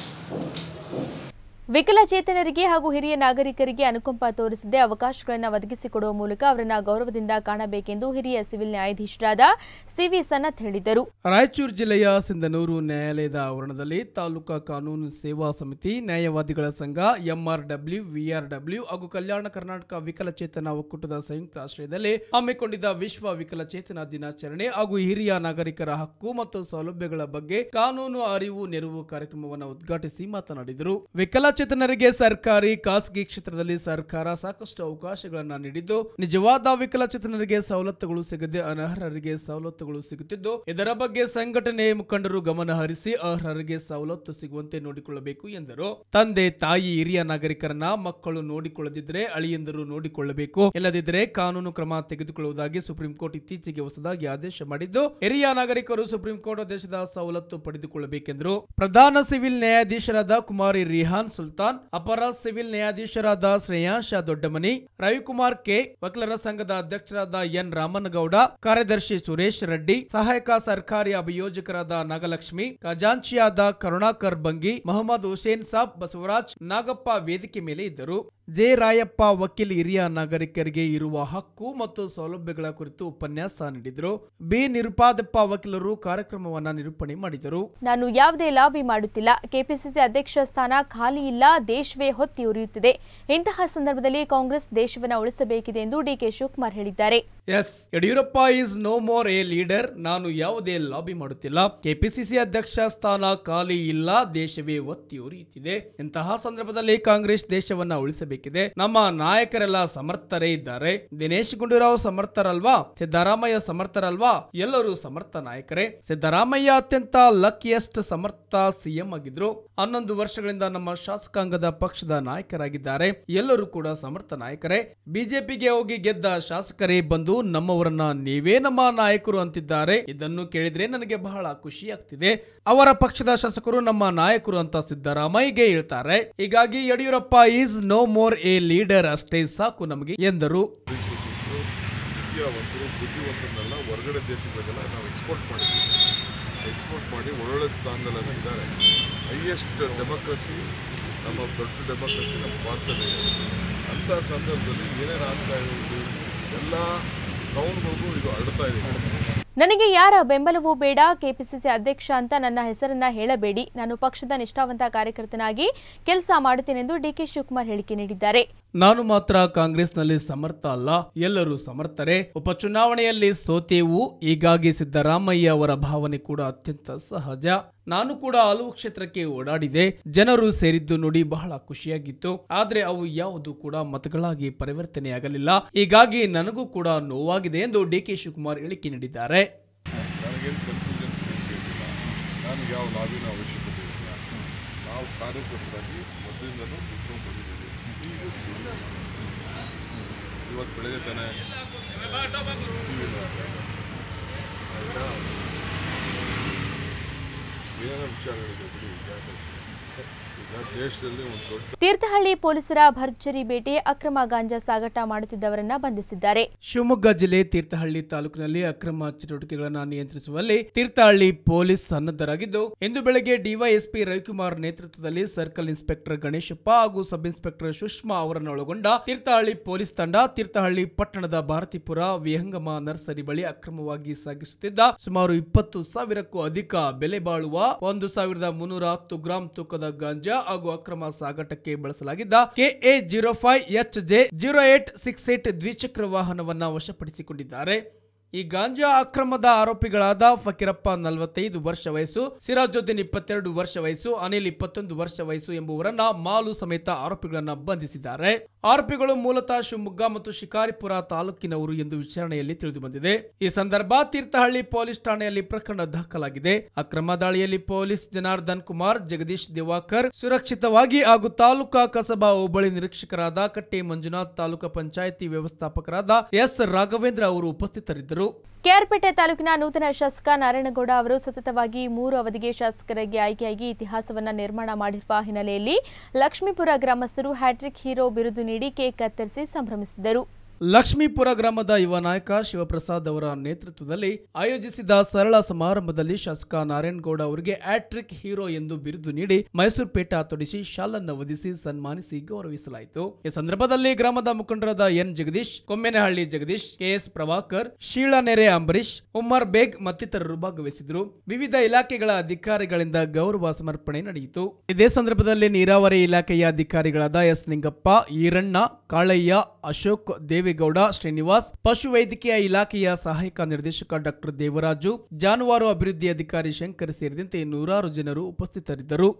ವಿಕಲಚೇತನರಿಗೆ ಹಾಗೂ ಹಿರಿಯ ನಾಗರಿಕರಿಗೆ ಅನುಕಂಪ ತೋರಿಸದೆ ಅವಕಾಶಗಳನ್ನು ಒದಗಿಸಿಕೊಡುವ ಮೂಲಕ ಅವರನ್ನು ಗೌರವದಿಂದ ಕಾಣಬೇಕೆಂದು ಹಿರಿಯ ಸಿವಿಲ್ ನ್ಯಾಯಾಧೀಶರಾದ ಸಿವಿ ಸನತ್ ಹೇಳಿದರು. ರಾಯಚೂರು ಜಿಲ್ಲೆಯ ಸಿಂಧನೂರು ನ್ಯಾಯಾಲಯದ ಆವರಣದಲ್ಲಿ ತಾಲೂಕಾ ಕಾನೂನು ಸೇವಾ ಸಮಿತಿ, ನ್ಯಾಯವಾದಿಗಳ ಸಂಘ, ಎಂಆರ್ಡಬ್ಲ್ಯೂ, ವಿಆರ್ಡಬ್ಲ್ಯೂ ಹಾಗೂ ಕಲ್ಯಾಣ ಕರ್ನಾಟಕ ವಿಕಲಚೇತನ ಒಕ್ಕೂಟದ ಸಂಯುಕ್ತ ಆಶ್ರಯದಲ್ಲಿ ಹಮ್ಮಿಕೊಂಡಿದ್ದ ವಿಶ್ವ ವಿಕಲಚೇತನ ದಿನಾಚರಣೆ ಹಾಗೂ ಹಿರಿಯ ನಾಗರಿಕರ ಹಕ್ಕು ಮತ್ತು ಸೌಲಭ್ಯಗಳ ಬಗ್ಗೆ ಕಾನೂನು ಅರಿವು ನೆರವು ಕಾರ್ಯಕ್ರಮವನ್ನು ಉದ್ಘಾಟಿಸಿ ಮಾತನಾಡಿದರು. ವಿಕಲಚೇತನರಿಗೆ ಸರ್ಕಾರಿ, ಖಾಸಗಿ ಕ್ಷೇತ್ರದಲ್ಲಿ ಸರ್ಕಾರ ಸಾಕಷ್ಟು ಅವಕಾಶಗಳನ್ನು ನೀಡಿದ್ದು, ನಿಜವಾದ ವಿಕಲಚೇತನರಿಗೆ ಸವಲತ್ತುಗಳು ಸಿಗದೆ ಅನರ್ಹರಿಗೆ ಸವಲತ್ತುಗಳು ಸಿಗುತ್ತಿದ್ದು, ಇದರ ಬಗ್ಗೆ ಸಂಘಟನೆ ಮುಖಂಡರು ಗಮನ ಹರಿಸಿ ಅರ್ಹರಿಗೆ ಸವಲತ್ತು ಸಿಗುವಂತೆ ನೋಡಿಕೊಳ್ಳಬೇಕು ಎಂದರು. ತಂದೆ ತಾಯಿ ಹಿರಿಯ ನಾಗರಿಕರನ್ನ ಮಕ್ಕಳು ನೋಡಿಕೊಳ್ಳದಿದ್ದರೆ ಅಳಿಯಂದರು ನೋಡಿಕೊಳ್ಳಬೇಕು, ಇಲ್ಲದಿದ್ದರೆ ಕಾನೂನು ಕ್ರಮ ತೆಗೆದುಕೊಳ್ಳುವುದಾಗಿ ಸುಪ್ರೀಂ ಕೋರ್ಟ್ ಇತ್ತೀಚೆಗೆ ಹೊಸದಾಗಿ ಆದೇಶ ಮಾಡಿದ್ದು, ಹಿರಿಯ ನಾಗರಿಕರು ಸುಪ್ರೀಂ ಕೋರ್ಟ್ ಆದೇಶದ ಸವಲತ್ತು ಪಡೆದುಕೊಳ್ಳಬೇಕೆಂದರು. ಪ್ರಧಾನ ಸಿವಿಲ್ ನ್ಯಾಯಾಧೀಶರಾದ ಕುಮಾರಿ ರಿಹಾನ್ ಸುಲ್ತಾನ್, ಅಪರ ಸಿವಿಲ್ ನ್ಯಾಯಾಧೀಶರಾದ ಶ್ರೇಯಾಂಶ ದೊಡ್ಡಮನಿ, ರವಿಕುಮಾರ್ ಕೆ, ವಕೀಲರ ಸಂಘದ ಅಧ್ಯಕ್ಷರಾದ ಎನ್ ರಾಮನಗೌಡ, ಕಾರ್ಯದರ್ಶಿ ಸುರೇಶ್ ರೆಡ್ಡಿ, ಸಹಾಯಕ ಸರ್ಕಾರಿ ಅಭಿಯೋಜಕರಾದ ನಾಗಲಕ್ಷ್ಮಿ, ಖಜಾಂಚಿಯಾದ ಕರುಣಾಕರ್ ಬಂಗಿ, ಮೊಹಮ್ಮದ್ ಹುಸೇನ್ ಸಾಬ್, ಬಸವರಾಜ್, ನಾಗಪ್ಪ ವೇದಿಕೆ ಮೇಲೆ ಇದ್ದರು. ಜೆ ರಾಯಪ್ಪ ವಕೀಲ್ ಹಿರಿಯ ನಾಗರಿಕರಿಗೆ ಇರುವ ಹಕ್ಕು ಮತ್ತು ಸೌಲಭ್ಯಗಳ ಕುರಿತು ಉಪನ್ಯಾಸ ನೀಡಿದರು. ಬಿ ನಿರುಪಾದಪ್ಪ ವಕೀಲರು ಕಾರ್ಯಕ್ರಮವನ್ನು ನಿರೂಪಣೆ ಮಾಡಿದರು. ನಾನು ಯಾವುದೇ ಲಾಬಿ ಮಾಡುತ್ತಿಲ್ಲ. ಕೆಪಿಸಿಸಿ ಅಧ್ಯಕ್ಷ ಸ್ಥಾನ ಖಾಲಿ ಇಲ್ಲ, ದೇಶವೇ ಹೊತ್ತಿ ಉರಿಯುತ್ತಿದೆ. ಇಂತಹ ಸಂದರ್ಭದಲ್ಲಿ ಕಾಂಗ್ರೆಸ್ ದೇಶವನ್ನು ಉಳಿಸಬೇಕಿದೆ ಎಂದು ಡಿಕೆ ಶಿವಕುಮಾರ್ ಹೇಳಿದ್ದಾರೆ. Yes, Yediyurappa is no more a leader. ನಾನು ಯಾವುದೇ ಲಾಬಿ ಮಾಡುತ್ತಿಲ್ಲ. ಕೆಪಿಸಿಸಿ ಅಧ್ಯಕ್ಷ ಸ್ಥಾನ ಖಾಲಿ ಇಲ್ಲ, ದೇಶವೇ ಒತ್ತಿ ಉರಿಯುತ್ತಿದೆ. ಇಂತಹ ಸಂದರ್ಭದಲ್ಲಿ ಕಾಂಗ್ರೆಸ್ ದೇಶವನ್ನ ಉಳಿಸಬೇಕಿದೆ. ನಮ್ಮ ನಾಯಕರೆಲ್ಲ ಸಮರ್ಥರೇ ಇದ್ದಾರೆ. ದಿನೇಶ್ ಗುಂಡೂರಾವ್ ಸಮರ್ಥರಲ್ವಾ? ಸಿದ್ದರಾಮಯ್ಯ ಸಮರ್ಥರಲ್ವಾ? ಎಲ್ಲರೂ ಸಮರ್ಥ ನಾಯಕರೇ. ಸಿದ್ದರಾಮಯ್ಯ ಅತ್ಯಂತ ಲಕ್ಕಿಯೆಸ್ಟ್ ಸಮರ್ಥ ಸಿಎಂ ಆಗಿದ್ರು. 11 ವರ್ಷಗಳಿಂದ ನಮ್ಮ ಶಾಸಕಾಂಗದ ಪಕ್ಷದ ನಾಯಕರಾಗಿದ್ದಾರೆ. ಎಲ್ಲರೂ ಕೂಡ ಸಮರ್ಥ ನಾಯಕರೇ. ಬಿಜೆಪಿಗೆ ಹೋಗಿ ಗೆದ್ದ ಶಾಸಕರೇ ಬಂದು ನಮ್ಮವರನ್ನ ನೀವೇ ನಮ್ಮ ನಾಯಕರು ಅಂತಿದ್ದಾರೆ. ಇದನ್ನು ಕೇಳಿದ್ರೆ ನನಗೆ ಬಹಳ ಖುಷಿ ಆಗ್ತಿದೆ. ಅವರ ಪಕ್ಷದ ಶಾಸಕರು ನಮ್ಮ ನಾಯಕರು ಅಂತ ಸಿದ್ದರಾಮಯ್ಯಗೆ ಹೇಳ್ತಾರೆ. ಹೀಗಾಗಿ Yediyurappa is no more a leader, ಅಷ್ಟೇ ಸಾಕು ನಮಗೆ ಎಂದರು. ಬುದ್ಧಿವಂತರನ್ನೆಲ್ಲ ಹೊರಗಡೆ ದೇಶಗಳಿಗೆಲ್ಲ ನಾವು ಎಕ್ಸ್ಪೋರ್ಟ್ ಮಾಡಿ ಒಳ್ಳೊಳ್ಳೆ ಸ್ಥಾನದಲ್ಲೆಲ್ಲ ಇದ್ದಾರೆ. ಹೈಯೆಸ್ಟ್ ಡೆಮೋಕ್ರಸಿ, ನಮ್ಮ ದೊಡ್ಡ ಡೆಮೋಕ್ರಸಿ ನಮ್ಮ ಭಾರತದಲ್ಲಿ ಇದೆ. ಅಂಥ ಸಂದರ್ಭದಲ್ಲಿ ಏನೇನು ಆಗ್ತಾ ಇದೆ ಎಲ್ಲ ಟೌನ್ಗಳಿಗೂ ಇದು ಹರಡ್ತಾ ಇದೆ. ನನಗೆ ಯಾರ ಬೆಂಬಲವೂ ಬೇಡ. ಕೆಪಿಸಿಸಿ ಅಧ್ಯಕ್ಷ ಅಂತ ನನ್ನ ಹೆಸರನ್ನ ಹೇಳಬೇಡಿ. ನಾನು ಪಕ್ಷದ ನಿಷ್ಠಾವಂತ ಕಾರ್ಯಕರ್ತನಾಗಿ ಕೆಲಸ ಮಾಡುತ್ತೇನೆಂದು ಡಿಕೆ ಶಿವಕುಮಾರ್ ಹೇಳಿಕೆ ನೀಡಿದ್ದಾರೆ. ನಾನು ಮಾತ್ರ ಕಾಂಗ್ರೆಸ್ನಲ್ಲಿ ಸಮರ್ಥ ಅಲ್ಲ, ಎಲ್ಲರೂ ಸಮರ್ಥರೇ. ಉಪಚುನಾವಣೆಯಲ್ಲಿ ಸೋತೆವು, ಹೀಗಾಗಿ ಸಿದ್ದರಾಮಯ್ಯ ಅವರ ಭಾವನೆ ಕೂಡ ಅತ್ಯಂತ ಸಹಜ. ನಾನು ಕೂಡ ಹಲವು ಕ್ಷೇತ್ರಕ್ಕೆ ಓಡಾಡಿದೆ. ಜನರು ಸೇರಿದ್ದು ನೋಡಿ ಬಹಳ ಖುಷಿಯಾಗಿತ್ತು. ಆದ್ರೆ ಅವು ಯಾವುದು ಕೂಡ ಮತಗಳಾಗಿ ಪರಿವರ್ತನೆಯಾಗಲಿಲ್ಲ. ಹೀಗಾಗಿ ನನಗೂ ಕೂಡ ನೋವಾಗಿದೆ ಎಂದು ಡಿಕೆ ಶಿವಕುಮಾರ್ ಹೇಳಿಕೆ ನೀಡಿದ್ದಾರೆ. ನನಗೇನು ಕನ್ಫ್ಯೂಷನ್ ಇಲ್ಲ. ನಾನು ಯಾವ ಲಾಬಿನ ಅವಶ್ಯಕತೆ ಇಲ್ಲ. ನಾವು ಕಾರ್ಯಕರ್ತರಾಗಿ ಮೊದಲಿಂದಲೂ ಬಿಟ್ಕೊಂಡು ಬಂದಿದ್ದೀವಿ. ಇವತ್ತು ಬೆಳಗ್ಗೆ ತಾನೆ ಆಯಿತಾ, ಏನಾದ್ರು ವಿಚಾರಗಳಿದೆ ಬಿಡಿ. ಈಗ ದೇಶದಲ್ಲಿ ಒಂದು ದೊಡ್ಡ ತೀರ್ಥಹಳ್ಳಿ ಪೊಲೀಸರ ಭರ್ಜರಿ ಬೇಟೆ, ಅಕ್ರಮ ಗಾಂಜಾ ಸಾಗಾಟ ಮಾಡುತ್ತಿದ್ದವರನ್ನ ಬಂಧಿಸಿದ್ದಾರೆ. ಶಿವಮೊಗ್ಗ ಜಿಲ್ಲೆ ತೀರ್ಥಹಳ್ಳಿ ತಾಲೂಕಿನಲ್ಲಿ ಅಕ್ರಮ ಚಟುವಟಿಕೆಗಳನ್ನು ನಿಯಂತ್ರಿಸುವಲ್ಲಿ ತೀರ್ಥಹಳ್ಳಿ ಪೊಲೀಸ್ ಸನ್ನದ್ಧರಾಗಿದ್ದು, ಇಂದು ಬೆಳಗ್ಗೆ ಡಿವೈಎಸ್ಪಿ ರವಿಕುಮಾರ್ ನೇತೃತ್ವದಲ್ಲಿ ಸರ್ಕಲ್ ಇನ್ಸ್ಪೆಕ್ಟರ್ ಗಣೇಶಪ್ಪ ಹಾಗೂ ಸಬ್ ಇನ್ಸ್ಪೆಕ್ಟರ್ ಸುಷ್ಮಾ ಅವರನ್ನೊಳಗೊಂಡ ತೀರ್ಥಹಳ್ಳಿ ಪೊಲೀಸ್ ತಂಡ ತೀರ್ಥಹಳ್ಳಿ ಪಟ್ಟಣದ ಭಾರತೀಪುರ ವಿಹಂಗಮ ನರ್ಸರಿ ಬಳಿ ಅಕ್ರಮವಾಗಿ ಸಾಗಿಸುತ್ತಿದ್ದ ಸುಮಾರು 20,000ಕ್ಕೂ ಅಧಿಕ ಬೆಲೆ ಬಾಳುವ 1,310 ಗ್ರಾಂ ತೂಕದ ಗಾಂಜಾ ಹಾಗೂ ಅಕ್ರಮ ಸಾಗಾಟಕ್ಕೆ ಬಳಸಲಾಗಿದ್ದ KA05HJ0868 ದ್ವಿಚಕ್ರ ವಾಹನವನ್ನ ವಶಪಡಿಸಿಕೊಂಡಿದ್ದಾರೆ. ಈ ಗಾಂಜಾ ಅಕ್ರಮದ ಆರೋಪಿಗಳಾದ ಫಕೀರಪ್ಪ 45 ವರ್ಷ ವಯಸ್ಸು, ಸಿರಾಜುದ್ದೀನ್ 22 ವರ್ಷ ವಯಸ್ಸು, ಅನಿಲ್ 21 ವರ್ಷ ವಯಸ್ಸು ಎಂಬುವರನ್ನ ಮಾಲು ಸಮೇತ ಆರೋಪಿಗಳನ್ನ ಬಂಧಿಸಿದ್ದಾರೆ. ಆರೋಪಿಗಳು ಮೂಲತಃ ಶಿವಮೊಗ್ಗ ಮತ್ತು ಶಿಕಾರಿಪುರ ತಾಲೂಕಿನವರು ಎಂದು ವಿಚಾರಣೆಯಲ್ಲಿ ತಿಳಿದುಬಂದಿದೆ. ಈ ಸಂದರ್ಭ ತೀರ್ಥಹಳ್ಳಿ ಪೊಲೀಸ್ ಠಾಣೆಯಲ್ಲಿ ಪ್ರಕರಣ ದಾಖಲಾಗಿದೆ. ಅಕ್ರಮ ದಾಳಿಯಲ್ಲಿ ಪೊಲೀಸ್ ಜನಾರ್ದನ್ ಕುಮಾರ್, ಜಗದೀಶ್ ದಿವಾಕರ್ ಸುರಕ್ಷಿತವಾಗಿ ಹಾಗೂ ತಾಲೂಕಾ ಕಸಬಾ ಹೋಬಳಿ ನಿರೀಕ್ಷಕರಾದ ಕಟ್ಟೆ ಮಂಜುನಾಥ್, ತಾಲೂಕಾ ಪಂಚಾಯಿತಿ ವ್ಯವಸ್ಥಾಪಕರಾದ ಎಸ್ ರಾಘವೇಂದ್ರ ಅವರು ಉಪಸ್ಥಿತರಿದ್ದರು. ಕೆಆರ್ಪೇಟೆ ತಾಲೂಕಿನ ನೂತನ ಶಾಸಕ ನಾರಾಯಣಗೌಡ ಅವರು ಸತತವಾಗಿ 3 ಅವಧಿಗೆ ಶಾಸಕರಾಗಿ ಆಯ್ಕೆಯಾಗಿ ಇತಿಹಾಸವನ್ನ ನಿರ್ಮಾಣ ಮಾಡಿರುವ ಹಿನ್ನೆಲೆಯಲ್ಲಿ ಲಕ್ಷ್ಮೀಪುರ ಗ್ರಾಮಸ್ಥರು ಹ್ಯಾಟ್ರಿಕ್ ಹೀರೋ ಬಿರುದು ನೀಡಿ ಕೇಕ್ ಕತ್ತರಿಸಿ ಸಂಭ್ರಮಿಸಿದರು. ಲಕ್ಷ್ಮೀಪುರ ಗ್ರಾಮದ ಯುವ ನಾಯಕ ಶಿವಪ್ರಸಾದ್ ಅವರ ನೇತೃತ್ವದಲ್ಲಿ ಆಯೋಜಿಸಿದ ಸರಳ ಸಮಾರಂಭದಲ್ಲಿ ಶಾಸಕ ನಾರಾಯಣಗೌಡ ಅವರಿಗೆ ಹ್ಯಾಟ್ರಿಕ್ ಹೀರೋ ಎಂದು ಬಿರುದು ನೀಡಿ ಮೈಸೂರು ಪೇಟ ತೊಡಿಸಿ ಶಾಲನ್ನು ಹೊದಿಸಿ ಸನ್ಮಾನಿಸಿ ಗೌರವಿಸಲಾಯಿತು. ಈ ಸಂದರ್ಭದಲ್ಲಿ ಗ್ರಾಮದ ಮುಖಂಡರಾದ ಎನ್ ಜಗದೀಶ್, ಕೊಮ್ಮೆನಹಳ್ಳಿ ಜಗದೀಶ್, ಕೆಎಸ್ ಪ್ರಭಾಕರ್, ಶೀಳನೆರೆ ಅಂಬರೀಶ್, ಉಮ್ಮರ್ ಬೇಗ್ ಮತ್ತಿತರರು ಭಾಗವಹಿಸಿದರು. ವಿವಿಧ ಇಲಾಖೆಗಳ ಅಧಿಕಾರಿಗಳಿಂದ ಗೌರವ ಸಮರ್ಪಣೆ ನಡೆಯಿತು. ಇದೇ ಸಂದರ್ಭದಲ್ಲಿ ನೀರಾವರಿ ಇಲಾಖೆಯ ಅಧಿಕಾರಿಗಳಾದ ಎಸ್ ನಿಂಗಪ್ಪ, ಈರಣ್ಣ, ಕಾಳಯ್ಯ, ಅಶೋಕ್, ದೇವೇಗೌಡ, ಶ್ರೀನಿವಾಸ್, ಪಶುವೈದ್ಯಕೀಯ ಇಲಾಖೆಯ ಸಹಾಯಕ ನಿರ್ದೇಶಕ ಡಾಕ್ಟರ್ ದೇವರಾಜು, ಜಾನುವಾರು ಅಭಿವೃದ್ಧಿ ಅಧಿಕಾರಿ ಶಂಕರ್ ಸೇರಿದಂತೆ ನೂರಾರು ಜನರು ಉಪಸ್ಥಿತರಿದ್ದರು.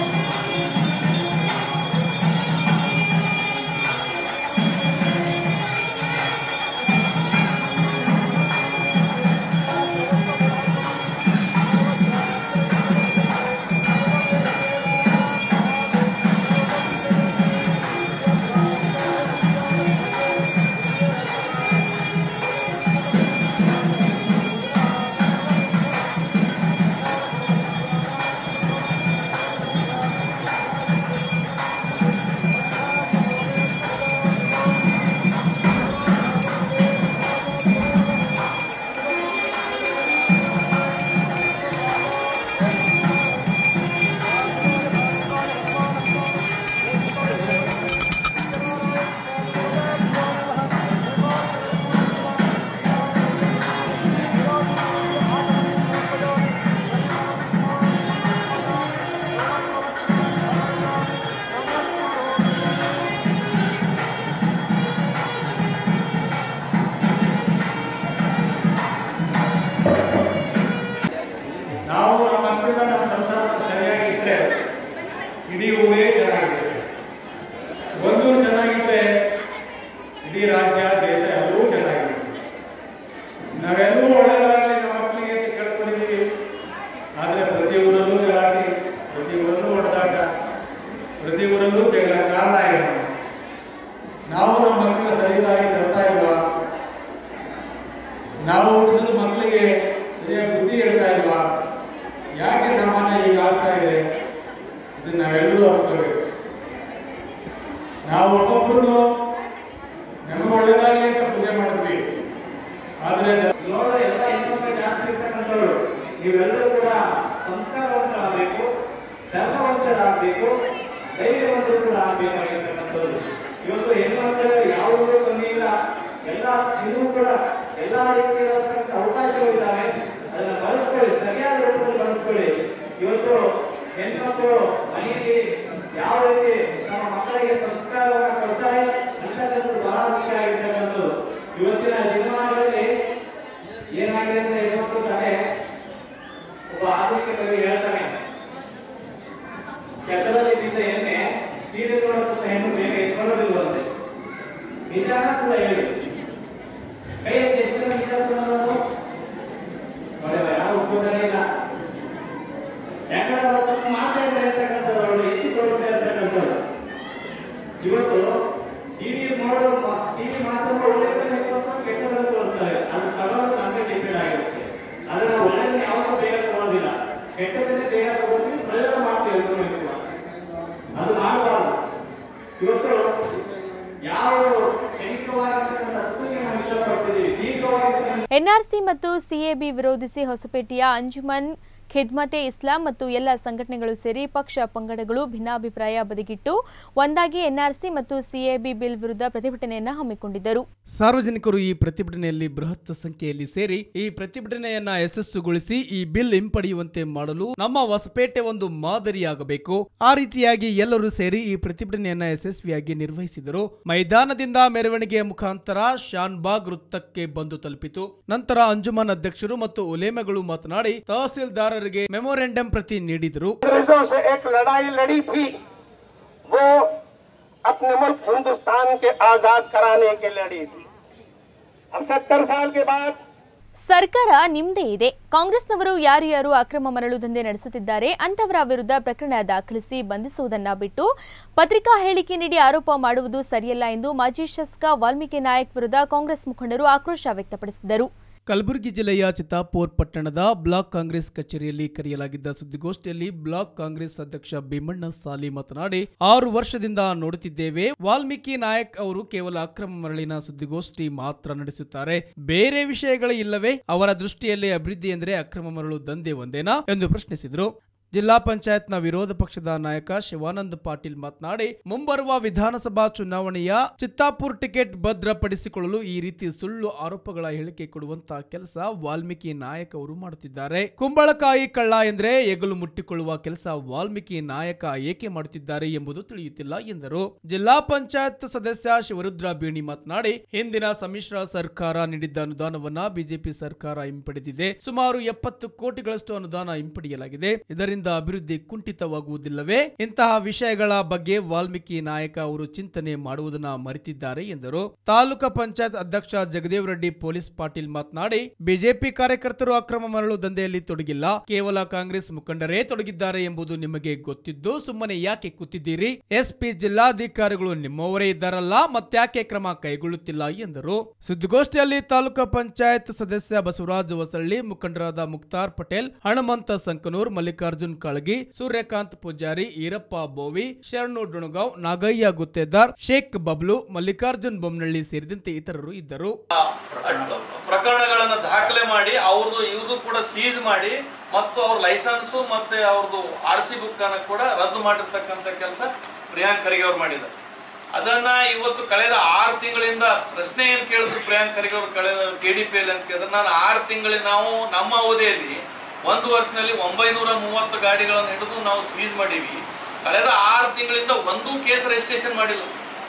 ಇಡೀ ಊರೇ ಚೆನ್ನಾಗಿರುತ್ತೆ. ಒಂದು ಚೆನ್ನಾಗಿದ್ರೆ ಇಡೀ ರಾಜ್ಯ ದೇಶ ಎಲ್ಲವೂ ಚೆನ್ನಾಗಿರುತ್ತೆ. ನಾವೆಲ್ಲರೂ ಒಳ್ಳೆಯದಾಗಲಿ ನಮ್ಮ ಮಕ್ಕಳಿಗೆ ಅಂತ ಕೇಳ್ಕೊಂಡಿದ್ದೀವಿ. ಆದರೆ ಪ್ರತಿ ಊರಲ್ಲೂ ಗಲಾಟೆ, ಪ್ರತಿ ಊರಲ್ಲೂ ಹೊಡೆದಾಟ, ಪ್ರತಿ ಊರಲ್ಲೂ ಜಗಳ. ಕಾರಣ ಏನು? ನಾವು ನಮ್ಮ ಮಕ್ಕಳ ಸರಿಯಾಗಿ ತರ್ತಾ ಇಲ್ವಾ? ನಾವು ಹುಟ್ಟಿಸಿದ ಮಕ್ಕಳಿಗೆ ಸರಿಯಾಗಿ ಬುದ್ಧಿ ಹೇಳ್ತಾ ಇಲ್ವಾ? ಯಾಕೆ ಸಮಾಜ ಈಗ ಆಗ್ತಾ ಇದೆ? ಇದನ್ನ ನಾವೆಲ್ಲರೂ ಅರ್ಥಬೇಕು. ನಾವು ಒಬ್ಬೊಬ್ಬರು ನಮಗೆ ಒಳ್ಳೆಯದಾಗಲಿ ಅಂತ ಪೂಜೆ ಮಾಡಿದ್ವಿ. ಆದರೆ ಎಲ್ಲ ಇನ್ನೊಂದು ಜಾಸ್ತಿ ಇರ್ತಕ್ಕಂಥವ್ರು ನೀವೆಲ್ಲರೂ ಕೂಡ ಸಂಸ್ಕಾರವಂತರಾಗಬೇಕು, ಧರ್ಮವಂತರಾಗಬೇಕು, ಧೈರ್ಯವಂತರು ಕೂಡ ಆಗಬೇಕಾಗಿರ್ತಕ್ಕಂಥವ್ರು. ಇವತ್ತು ಹೆಣ್ಮಕ್ಳು ಯಾವುದೂ ಕಮ್ಮಿ ಇಲ್ಲ. ಎಲ್ಲ ಇನ್ನೂ ಕೂಡ ಎಲ್ಲ ರೀತಿಯಾದಂಥ ಅವಕಾಶಗಳಿದ್ದಾವೆ. ಅದನ್ನು ಬಳಸ್ಕೊಳ್ಳಿ, ಸರಿಯಾದ ರೂಪದಲ್ಲಿ ಬಳಸ್ಕೊಳ್ಳಿ. ಇವತ್ತು ಹೆಣ್ಮಕ್ಳು ಮನೆಯಲ್ಲಿ ಯಾವ ರೀತಿ ನಮ್ಮ ಮಕ್ಕಳಿಗೆ ಸಂಸ್ಕಾರವನ್ನು ಕೊಡ್ತಾರೆ ಅಂತಕ್ಕಂಥದ್ದು ಬಹಳ ಮುಖ್ಯ ಆಗಿರ್ತಕ್ಕಂಥದ್ದು. ಇವತ್ತಿನ ದಿನಮಾನಗಳಲ್ಲಿ ಏನಾಗಿದೆ ಅಂತ ಹೆಣ್ಮಕ್ಳು ತಾನೆ ಒಬ್ಬ ಆಧುನಿಕ ಕವಿ ಹೇಳ್ತಾನೆ, ಕೆಸರಲ್ಲಿ ಬಿದ್ದ ಎಣ್ಣೆ ಸೀರೆ ನೋಡತಕ್ಕ ಹೆಣ್ಣು ಬೇಗ ಎತ್ಕೊಳ್ಳೋದಿಲ್ವಂತೆ. ನಿಜಾನ ಕೂಡ ಹೇಳಿ ಕೈಯಲ್ಲಿ ಎಷ್ಟು ನಿಜ ಯಾರು ಒಪ್ಪುವುದೇ ಇಲ್ಲ. ಯಾಕಂದ್ರೆ ಅವರು ತಮ್ಮ ಮಾತಾಡ್ತಾ ಇರ್ತಕ್ಕಂಥವ್ರು ಎತ್ತಿಕೊಳ್ತಾ ಇರ್ತಕ್ಕಂಥವ್ರು. ಇವತ್ತು ಟಿವಿ ಮಾತ್ರ ಒಳ್ಳೆದನ್ನು ಕೆಟ್ಟದನ್ನು ತೋರಿಸ್ತಾರೆ. ಅದು ತಗೊಳ್ಳೋದು ನಮಗೆ ಡಿಪೆಂಡ್ ಆಗಿರುತ್ತೆ. ಆದರೆ ನಾವು ಒಳ್ಳೆದನ್ನ ಯಾವತ್ತೂ ಬೇಗ ತಗೊಳ್ಳೋದಿಲ್ಲ, ಕೆಟ್ಟದನ್ನೇ ಬೇಗ ತಗೊಂಡು ಎನ್ಆರ್ಸಿ ಮತ್ತು ಸಿಎಬಿ ವಿರೋಧಿಸಿ ಹೊಸಪೇಟೆಯ ಅಂಜುಮನ್ ಖಿದ್ಮತೆ ಇಸ್ಲಾಂ ಮತ್ತು ಎಲ್ಲ ಸಂಘಟನೆಗಳು ಸೇರಿ ಪಕ್ಷ ಪಂಗಡಗಳು ಭಿನ್ನಾಭಿಪ್ರಾಯ ಬದಿಗಿಟ್ಟು ಒಂದಾಗಿ ಎನ್ಆರ್ಸಿ ಮತ್ತು ಸಿಎಬಿ ಬಿಲ್ ವಿರುದ್ಧ ಪ್ರತಿಭಟನೆಯನ್ನು ಹಮ್ಮಿಕೊಂಡಿದ್ದರು. ಸಾರ್ವಜನಿಕರು ಈ ಪ್ರತಿಭಟನೆಯಲ್ಲಿ ಬೃಹತ್ ಸಂಖ್ಯೆಯಲ್ಲಿ ಸೇರಿ ಈ ಪ್ರತಿಭಟನೆಯನ್ನ ಯಶಸ್ಸುಗೊಳಿಸಿ ಈ ಬಿಲ್ ಹಿಂಪಡೆಯುವಂತೆ ಮಾಡಲು ನಮ್ಮ ಹೊಸಪೇಟೆ ಒಂದು ಮಾದರಿಯಾಗಬೇಕು. ಆ ರೀತಿಯಾಗಿ ಎಲ್ಲರೂ ಸೇರಿ ಈ ಪ್ರತಿಭಟನೆಯನ್ನ ಯಶಸ್ವಿಯಾಗಿ ನಿರ್ವಹಿಸಿದರು. ಮೈದಾನದಿಂದ ಮೆರವಣಿಗೆಯ ಮುಖಾಂತರ ಶಾನ್ಬಾಗ್ ವೃತ್ತಕ್ಕೆ ಬಂದು ತಲುಪಿತು. ನಂತರ ಅಂಜುಮನ್ ಅಧ್ಯಕ್ಷರು ಮತ್ತು ಉಲೇಮಗಳು ಮಾತನಾಡಿ ತಹಸೀಲ್ದಾರ್ मेमोरेंडम प्रति नीडिदरू. अंग्रेजों से एक लड़ाई लड़ी थी, वो अपने मुल्क हिंदुस्तान के आजाद कराने के लड़ी थी. अब 70 साल के बाद ಸರ್ಕಾರ ನಿಮ್ಮದೇ ಇದೆ. ಕಾಂಗ್ರೆಸ್ನವರು ಯಾರು ಅಕ್ರಮ ಮರಳು ದಂಧೆ ನಡೆಸುತ್ತಿದ್ದಾರೆ ಅಂತವರ ವಿರುದ್ಧ ಪ್ರಕರಣ ದಾಖಲಿಸಿ ಬಂಧಿಸುವುದನ್ನ ಬಿಟ್ಟು ಪತ್ರಿಕಾ ಹೇಳಿಕೆ ನೀಡಿ ಆರೋಪ ಮಾಡುವುದು ಸರಿಯಲ್ಲ ಎಂದು ಮಾಜಿ ಶಾಸಕ ವಾಲ್ಮೀಕಿ ನಾಯಕ್ ವಿರುದ್ಧ ಕಾಂಗ್ರೆಸ್ ಮುಖಂಡರು ಆಕ್ರೋಶ ವ್ಯಕ್ತಪಡಿಸಿದರು. ಕಲಬುರಗಿ ಜಿಲ್ಲೆಯ ಚಿತ್ತಾಪುರ್ ಪಟ್ಟಣದ ಬ್ಲಾಕ್ ಕಾಂಗ್ರೆಸ್ ಕಚೇರಿಯಲ್ಲಿ ಕರೆಯಲಾಗಿದ್ದ ಸುದ್ದಿಗೋಷ್ಠಿಯಲ್ಲಿ ಬ್ಲಾಕ್ ಕಾಂಗ್ರೆಸ್ ಅಧ್ಯಕ್ಷ ಭೀಮಣ್ಣ ಸಾಲಿ ಮಾತನಾಡಿ 6 ವರ್ಷದಿಂದ ನೋಡುತ್ತಿದ್ದೇವೆ, ವಾಲ್ಮೀಕಿ ನಾಯಕ್ ಅವರು ಕೇವಲ ಅಕ್ರಮ ಮರಳಿನ ಸುದ್ದಿಗೋಷ್ಠಿ ಮಾತ್ರ ನಡೆಸುತ್ತಾರೆ, ಬೇರೆ ವಿಷಯಗಳೇ ಇಲ್ಲವೇ? ಅವರ ದೃಷ್ಟಿಯಲ್ಲಿ ಅಭಿವೃದ್ಧಿ ಎಂದರೆ ಅಕ್ರಮ ಮರಳು ದಂಧೆ ಒಂದೇನಾ ಎಂದು ಪ್ರಶ್ನಿಸಿದರು. ಜಿಲ್ಲಾ ಪಂಚಾಯತ್ನ ವಿರೋಧ ಪಕ್ಷದ ನಾಯಕ ಶಿವಾನಂದ ಪಾಟೀಲ್ ಮಾತನಾಡಿ, ಮುಂಬರುವ ವಿಧಾನಸಭಾ ಚುನಾವಣೆಯ ಚಿತ್ತಾಪುರ್ ಟಿಕೆಟ್ ಭದ್ರಪಡಿಸಿಕೊಳ್ಳಲು ಈ ರೀತಿ ಸುಳ್ಳು ಆರೋಪಗಳ ಹೇಳಿಕೆ ಕೊಡುವಂತಹ ಕೆಲಸ ವಾಲ್ಮೀಕಿ ನಾಯಕ್ ಅವರು ಮಾಡುತ್ತಿದ್ದಾರೆ. ಕುಂಬಳಕಾಯಿ ಕಳ್ಳ ಎಂದ್ರೆ ಹೆಗಲು ಮುಟ್ಟಿಕೊಳ್ಳುವ ಕೆಲಸ ವಾಲ್ಮೀಕಿ ನಾಯಕ ಏಕೆ ಮಾಡುತ್ತಿದ್ದಾರೆ ಎಂಬುದು ತಿಳಿಯುತ್ತಿಲ್ಲ ಎಂದರು. ಜಿಲ್ಲಾ ಪಂಚಾಯತ್ ಸದಸ್ಯ ಶಿವರುದ್ರ ಬೀಣಿ ಮಾತನಾಡಿ, ಹಿಂದಿನ ಸಮ್ಮಿಶ್ರ ಸರ್ಕಾರ ನೀಡಿದ್ದ ಅನುದಾನವನ್ನ ಬಿಜೆಪಿ ಸರ್ಕಾರ ಹಿಂಪಡೆದಿದೆ. ಸುಮಾರು 70 ಕೋಟಿಗಳಷ್ಟು ಅನುದಾನ ಹಿಂಪಡೆಯಲಾಗಿದೆ. ಇದರಿಂದ ಅಭಿವೃದ್ಧಿ ಕುಂಠಿತವಾಗುವುದಿಲ್ಲವೇ? ಇಂತಹ ವಿಷಯಗಳ ಬಗ್ಗೆ ವಾಲ್ಮೀಕಿ ನಾಯಕ ಅವರು ಚಿಂತನೆ ಮಾಡುವುದನ್ನ ಮರೆತಿದ್ದಾರೆ ಎಂದರು. ತಾಲೂಕಾ ಪಂಚಾಯತ್ ಅಧ್ಯಕ್ಷ ಜಗದೇವ್ ರೆಡ್ಡಿ ಪೊಲೀಸ್ ಪಾಟೀಲ್ ಮಾತನಾಡಿ, ಬಿಜೆಪಿ ಕಾರ್ಯಕರ್ತರು ಅಕ್ರಮ ಮರಳು ದಂಧೆಯಲ್ಲಿ ತೊಡಗಿಲ್ಲ, ಕೇವಲ ಕಾಂಗ್ರೆಸ್ ಮುಖಂಡರೇ ತೊಡಗಿದ್ದಾರೆ ಎಂಬುದು ನಿಮಗೆ ಗೊತ್ತಿದ್ದು ಸುಮ್ಮನೆ ಯಾಕೆ ಕೂತಿದ್ದೀರಿ? ಎಸ್ಪಿ ಜಿಲ್ಲಾಧಿಕಾರಿಗಳು ನಿಮ್ಮವರೇ ಇದ್ದಾರಲ್ಲ, ಮತ್ತ್ಯಾಕೆ ಕ್ರಮ ಕೈಗೊಳ್ಳುತ್ತಿಲ್ಲ ಎಂದರು. ಸುದ್ದಿಗೋಷ್ಠಿಯಲ್ಲಿ ತಾಲೂಕಾ ಪಂಚಾಯತ್ ಸದಸ್ಯ ಬಸವರಾಜ್ ವಸಳ್ಳಿ, ಮುಖಂಡರಾದ ಮುಕ್ತಾರ್ ಪಟೇಲ್, ಹನುಮಂತ ಸಂಕನೂರ್, ಮಲ್ಲಿಕಾರ್ಜುನ್ ಕಾಳಗಿ, ಸೂರ್ಯಕಾಂತ್ ಪೂಜಾರಿ, ಈರಪ್ಪ ಬೋವಿ, ಶರಣು ಡುಣಗಾಂವ್, ನಾಗಯ್ಯ ಗುತ್ತೇದಾರ್, ಶೇಖ್ ಬಬ್ಲು, ಮಲ್ಲಿಕಾರ್ಜುನ್ ಬೊಮ್ಮನಹಳ್ಳಿ ಸೇರಿದಂತೆ ಇತರರು ಇದ್ದರು. ಪ್ರಕರಣಗಳನ್ನು ದಾಖಲೆ ಮಾಡಿ ಅವ್ರದ್ದು ಇವ್ರದ್ದು ಕೂಡ ಸೀಸ್ ಮಾಡಿ ಮತ್ತು ಅವ್ರ ಲೈಸೆನ್ಸ್ ಮತ್ತೆ ಅವ್ರದ್ದು RC ಬುಕ್ ಅನ್ನು ಕೂಡ ರದ್ದು ಮಾಡಿರ್ತಕ್ಕಂಥ ಕೆಲಸ ಪ್ರಿಯಾಂಕ್ ಖರ್ಗೆ ಅವರು ಮಾಡಿದ್ದಾರೆ. ಅದನ್ನ ಇವತ್ತು ಕಳೆದ 6 ತಿಂಗಳಿಂದ ಪ್ರಶ್ನೆ ಏನು ಕೇಳಿದ್ರು ಪ್ರಿಯಾಂಕ್ ಖರ್ಗೆ ಅವರು ಕಳೆದ KDPL ಅಂತ ಕೇಳಿದ್ರೆ, ನಾನು 6 ತಿಂಗಳಿಗೆ ನಾವು ನಮ್ಮ ಅವಧಿಯಲ್ಲಿ 1 ವರ್ಷದಲ್ಲಿ 930 ಗಾಡಿಗಳನ್ನು ಹಿಡಿದು ನಾವು ಸೀಸ್ ಮಾಡೀವಿ. ಕಳೆದ 6 ತಿಂಗಳಿಂದ ಒಂದು ಕೇಸ್ ರಿಜಿಸ್ಟ್ರೇಷನ್ ಮಾಡಿಲ್ಲ.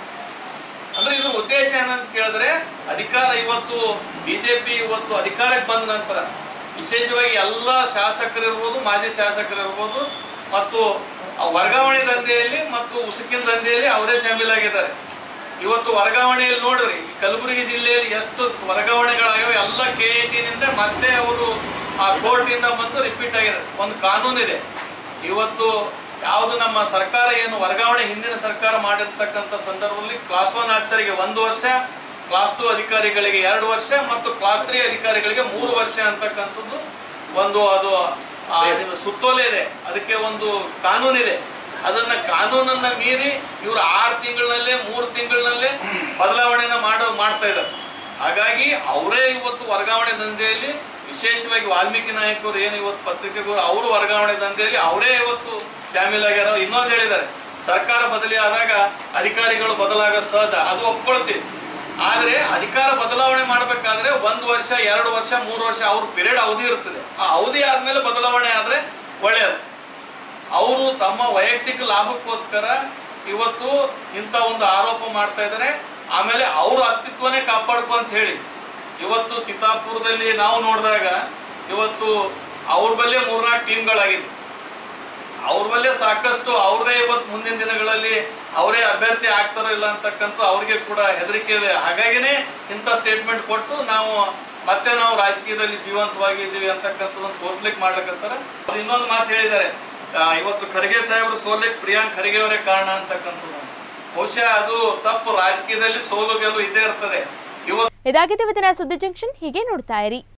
ಅಂದ್ರೆ ಇದ್ರ ಉದ್ದೇಶ ಏನಂತ ಕೇಳಿದ್ರೆ, ಅಧಿಕಾರ ಇವತ್ತು ಬಿಜೆಪಿ ಇವತ್ತು ಅಧಿಕಾರಕ್ಕೆ ಬಂದ ನಂತರ ವಿಶೇಷವಾಗಿ ಎಲ್ಲ ಶಾಸಕರಿರ್ಬೋದು, ಮಾಜಿ ಶಾಸಕರಿರ್ಬೋದು ಮತ್ತು ವರ್ಗಾವಣೆ ದಂಧೆಯಲ್ಲಿ ಮತ್ತು ಉಸುಕಿನ ದಂಧೆಯಲ್ಲಿ ಅವರೇ ಶಾಮೀಲಾಗಿದ್ದಾರೆ. ಇವತ್ತು ವರ್ಗಾವಣೆಯಲ್ಲಿ ನೋಡ್ರಿ, ಕಲಬುರಗಿ ಜಿಲ್ಲೆಯಲ್ಲಿ ಎಷ್ಟು ವರ್ಗಾವಣೆಗಳಾಗ್ಯಾವ, ಎಲ್ಲ KIT ಮತ್ತೆ ಅವರು ಆ ಕೋರ್ಟಿಂದ ಬಂದು ರಿಪೀಟ್ ಆಗಿದೆ. ಒಂದು ಕಾನೂನಿದೆ. ಇವತ್ತು ಯಾವುದು ನಮ್ಮ ಸರ್ಕಾರ ಏನು ವರ್ಗಾವಣೆ ಹಿಂದಿನ ಸರ್ಕಾರ ಮಾಡಿರ್ತಕ್ಕಂಥ ಸಂದರ್ಭದಲ್ಲಿ ಕ್ಲಾಸ್ 1 ಆಫೀಸರಿಗೆ 1 ವರ್ಷ, ಕ್ಲಾಸ್ 2 ಅಧಿಕಾರಿಗಳಿಗೆ 2 ವರ್ಷ ಮತ್ತು ಕ್ಲಾಸ್ 3 ಅಧಿಕಾರಿಗಳಿಗೆ 3 ವರ್ಷ ಅಂತಕ್ಕಂಥದ್ದು ಒಂದು ಅದು ಸುತ್ತೋಲೆ ಇದೆ. ಅದಕ್ಕೆ ಒಂದು ಕಾನೂನಿದೆ. ಅದನ್ನ ಕಾನೂನನ್ನ ಮೀರಿ ಇವರು 6 ತಿಂಗಳಿನಲ್ಲೇ 3 ತಿಂಗಳಿನಲ್ಲೇ ಬದಲಾವಣೆನ ಮಾಡ್ತಾ ಇದ್ದಾರೆ. ಹಾಗಾಗಿ ಅವರೇ ಇವತ್ತು ವರ್ಗಾವಣೆ ದಂಧೆಯಲ್ಲಿ ವಿಶೇಷವಾಗಿ ವಾಲ್ಮೀಕಿ ನಾಯಕ್ ಅವರು ಏನು ಇವತ್ತು ಪತ್ರಿಕೆಗಳು ಅವರು ವರ್ಗಾವಣೆ ದಂಧೆಯಲ್ಲಿ ಅವರೇ ಇವತ್ತು ಶಾಮೀಲಾಗ್ಯಾರ. ಇನ್ನೊಂದು ಹೇಳಿದ್ದಾರೆ, ಸರ್ಕಾರ ಬದಲಿ ಆದಾಗ ಅಧಿಕಾರಿಗಳು ಬದಲಾಗೋದು ಸಹಜ, ಅದು ಒಪ್ಕೊಳ್ತೀವಿ. ಆದರೆ ಅಧಿಕಾರ ಬದಲಾವಣೆ ಮಾಡಬೇಕಾದ್ರೆ 1 ವರ್ಷ 2 ವರ್ಷ 3 ವರ್ಷ ಅವ್ರ ಪೀರಿಯಡ್ ಅವಧಿ ಇರ್ತದೆ. ಆ ಅವಧಿ ಆದ್ಮೇಲೆ ಬದಲಾವಣೆ ಆದ್ರೆ ಒಳ್ಳೆಯದು. ಅವರು ತಮ್ಮ ವೈಯಕ್ತಿಕ ಲಾಭಕ್ಕೋಸ್ಕರ ಇವತ್ತು ಇಂಥ ಒಂದು ಆರೋಪ ಮಾಡ್ತಾ ಇದ್ದಾರೆ. ಆಮೇಲೆ ಅವ್ರ ಅಸ್ತಿತ್ವನೇ ಕಾಪಾಡ್ಕೊ ಅಂತ ಹೇಳಿ ಇವತ್ತು ಚಿತ್ತಾಪುರದಲ್ಲಿ ನಾವು ನೋಡಿದಾಗ ಇವತ್ತು ಅವ್ರ ಬಲ್ಲೇ 3-4 ಟೀಮ್ಗಳಾಗಿತ್ತು. ಅವ್ರ ಬಲ್ಲೇ ಸಾಕಷ್ಟು ಅವ್ರದೇ ಇವತ್ತು ಮುಂದಿನ ದಿನಗಳಲ್ಲಿ ಅವರೇ ಅಭ್ಯರ್ಥಿ ಆಗ್ತಾರೋ ಇಲ್ಲ ಅಂತಕ್ಕಂಥ ಅವ್ರಿಗೆ ಕೂಡ ಹೆದರಿಕೆ ಇದೆ. ಹಾಗಾಗಿನೇ ಇಂಥ ಸ್ಟೇಟ್ಮೆಂಟ್ ಕೊಟ್ಟು ನಾವು ರಾಜಕೀಯದಲ್ಲಿ ಜೀವಂತವಾಗಿದ್ದೀವಿ ಅಂತಕ್ಕಂಥದ್ದನ್ನು ತೋರ್ಸ್ಲಿಕ್ಕೆ ಮಾಡ್ಲಿಕ್ಕಂತಾರೆ. ಅವ್ರು ಇನ್ನೊಂದು ಮಾತು ಹೇಳಿದ್ದಾರೆ, ಇವತ್ತು ಖರ್ಗೆ ಸಾಹೇಬರು ಸೋಲಿಕ್ಕೆ ಪ್ರಿಯಾಂಕ್ ಖರ್ಗೆ ಅವರೇ ಕಾರಣ ಅಂತಕ್ಕಂಥದ್ದು. ಬಹುಶಃ ಅದು ತಪ್ಪು. ರಾಜಕೀಯದಲ್ಲಿ ಸೋಲು ಗೆಲುವು ಇದ್ದೇ ಇರ್ತದೆ. ಇದಾಗಿದೆ ಇವತ್ತಿನ ಸುದ್ದಿ ಜಂಕ್ಷನ್. ಹೀಗೆ ನೋಡ್ತಾ ಇರಿ.